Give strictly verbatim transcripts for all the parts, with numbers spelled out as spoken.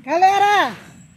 Galera,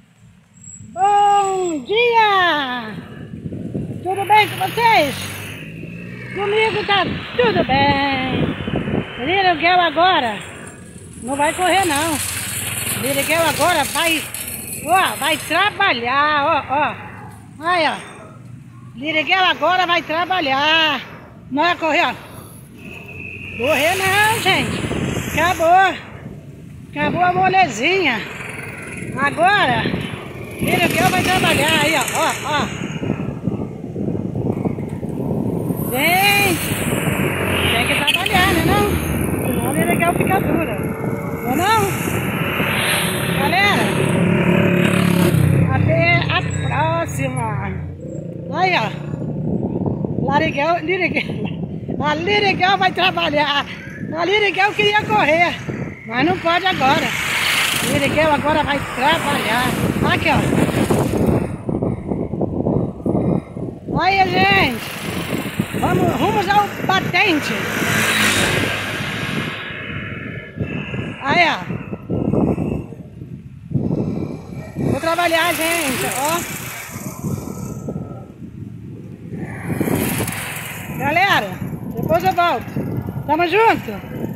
bom dia! Tudo bem com vocês? Comigo tá tudo bem. Liriguel agora não vai correr não. Liriguel agora vai, ó, vai trabalhar, ó, ó. Aí, ó. Liriguel agora vai trabalhar. Não vai correr, ó. Correr não, gente. Acabou. Acabou a molezinha. Agora, Liriguel vai trabalhar aí, ó, ó, ó. Gente, tem que trabalhar, né não? Senão o Liriguel fica dura. Não é não? Galera, até a próxima. Aí, ó. Liriguel, Liriguel. A Liriguel vai trabalhar. A Liriguel queria correr, mas não pode agora. Liriguel agora vai trabalhar. Aqui, ó. Olha, gente. Vamos, rumos ao batente. Aí, ó. Vou trabalhar, gente, ó. Galera, depois eu volto. Tamo junto?